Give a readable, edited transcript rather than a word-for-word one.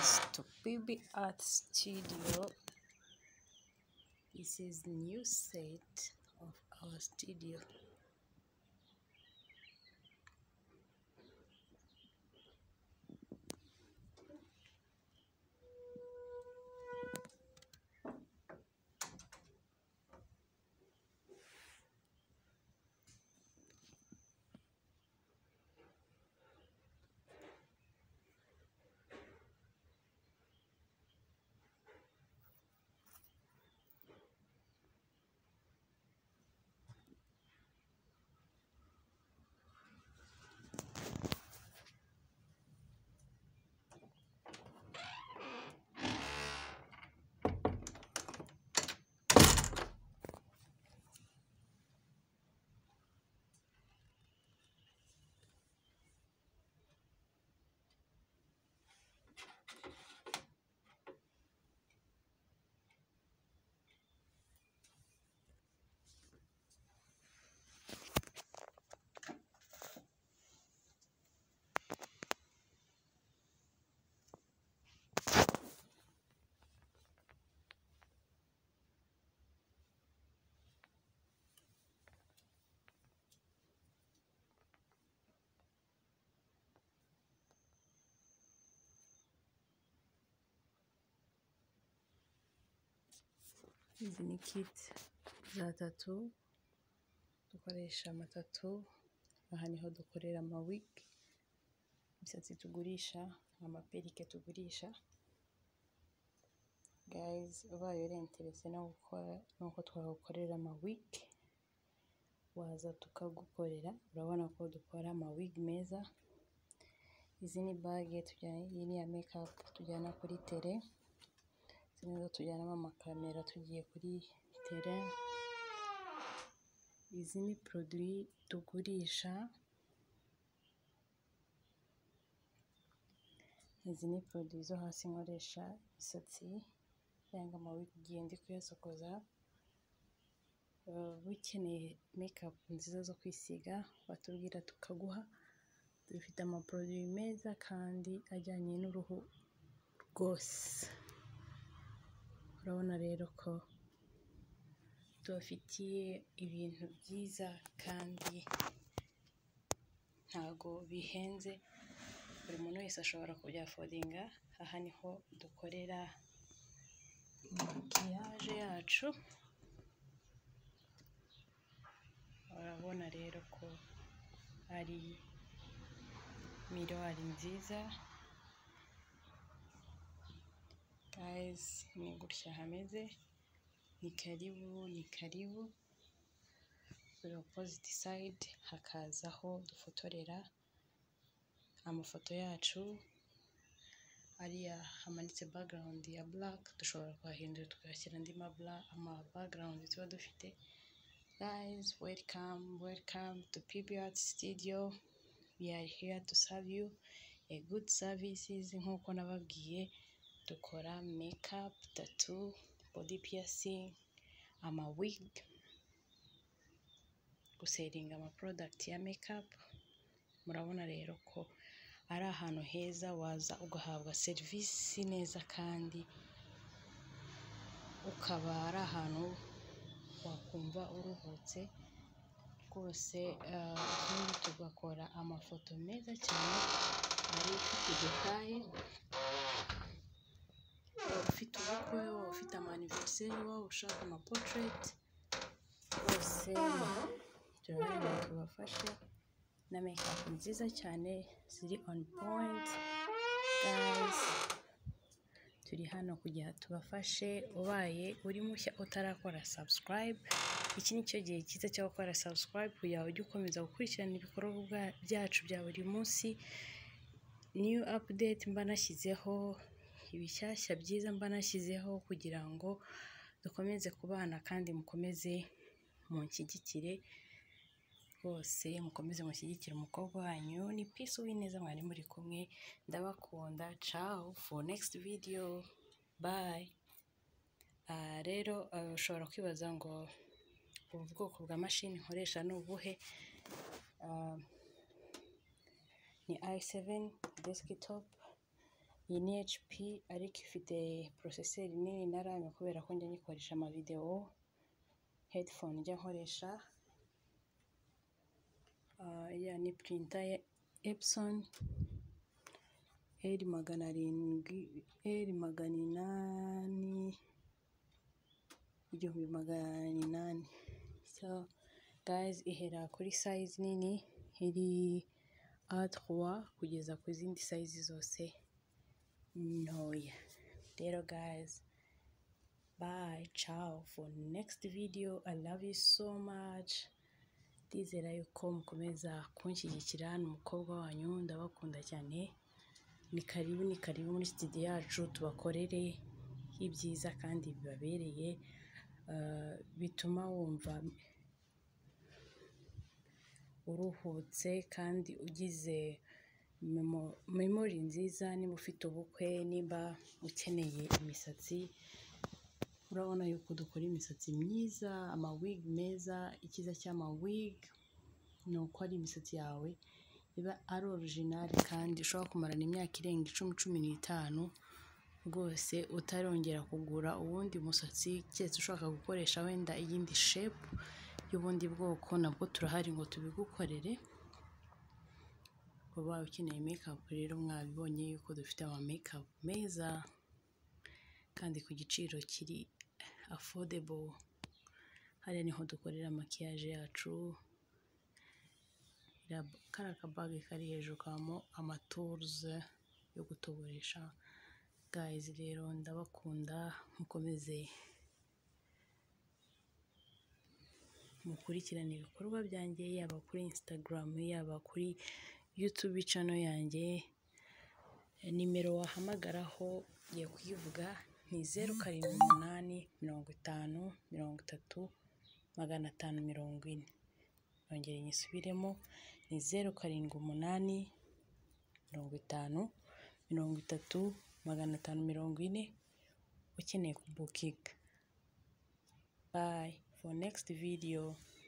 guys to PB Art Studio. This is the new set of our studio. Izi ni kit za tattoo, dukoresha amatatu. Aha niho dukorera amawig, imisatsi tugurisha, amaperike tugurisha. Guys, ubaye uri interese no gukora nuko twagukorera amawig, waza tukagukorera. Urabona ko dukora amawig meza. Izi ni bage tujyana, iyi ni ya makeup tujyana kuri tele. Izi tujyanamo amakamera tugiye kuri tele. Izi ni produit tugurisha. Izi ni produit zo hasi nkoresha isatsi cyangwa amawig igihe ndi kuyasokoza. Ukeneye makeup nziza zo kwisiga batubwira tukaguha. Dufite amaproduit meza kandi ajyanye n'uruhu rwose. Urabona rero ko tubafitiye ibintu byiza kandi ntago bihenze, buri muntu wese ashobora kubyafodinga. Aha niho dukorera makiyaje yacu. Urabona rero ko ari miruwari nziza. Guys, ni gutya hameze. Ni karibu, ni karibu. Kuri opposite side hakazaho dufotorera amafoto yacu. Ariya hamanitse background ya black, dushobora kuhahindura tugashyira andi ama background tuba dufite. Guys, welcome to PB Art Studio. We are here to serve you a good services. Nkuko nababwiye, dukora makeup, tattoo, body piercing, ama wig, guseringa ama product ya makeup. Murabona rero ko ari ahantu heza waza ugahabwa serivisi neza kandi ukaba ari ahantu wakumva uruhutse rwose. Kandi tugakora amafoto meza cyane ari ufite detaye. Ufite ubukwe, ufite anniversaire, ushaka ama portrait bose turahari tubafashe na makeup nziza cyane ziri on point. Guys, turi hano kugira tubafashe. Ubaye uri mushya utarakora subscribe, iki ni cyo gihe cyiza cyo gukora subscribe kugira ujye ukomeza gukurikirana ibikorwa byacu bya buri munsi. New update mba nashyizeho, ibishyashya byiza mba nashyizeho, kugira ngo dukomeze kubana kandi mukomeze munshyigikire rwose. Mukomeze mushyigikire umukobwa wanyu. Ni Peace Uwineza mwari muri kumwe. Ndabakunda. Ciao for next video. Bye. Rero ushobora kwibaza ngo ubu bwoko bwa mashini nkoresha ni ubuhe? Ni i7 desktop. iyi ni HP ariko ifite processeur nini na RAM kubera ko njya nyikoresha ama video. Headphone njya nkoresha ya ni printer ya Epson L800 so guys ihera kuri size nini iri A3 kugeza ku zindi size zose ntoya. Rero guys, bye, ciao for next video. I love you so much. Ndizera yuko mukomeza kunshyigikira, n'umukobwa wanyu, ndabakunda cyane. Ni karibu muri studio yacu tubakorere ibyiza kandi bibabereye, bituma wumva uruhutse kandi ugize memory nziza. Niba ufite ubukwe, niba ukeneye imisatsi, urabona yuko dukora imisatsi myiza, ama wig meza. Ikiza cy'ama wig ni uko ari imisatsi yawe iba ari original kandi ushobora kumarana imyaka irenga 10-15 rwose utarongera kugura uwundi musatsi, cyese ushaka gukoresha wenda iyindi shape y'ubundi bwoko, nabwo turahari ngo tubigukorere. Ubaye ukeneye makeup rero mwabibonye yuko dufite ama makeup meza kandi ku giciro kiri affordable. Hariya niho dukorera makiyaje yacu. Kariya kabage kari hejuru kabamo ama tools yo gutoboresha. Guys rero ndabakunda, mukomeze mukurikirane ibikorwa byanjye, yaba kuri Instagram, yaba kuri YouTube channel yanjye. Nimero wahamagaraho ngiye kuyivuga ni 0788 50 30 540. Nongere nyisubiremo ni 0788 50 30 540 ukeneye kubukinga. Bye for next video.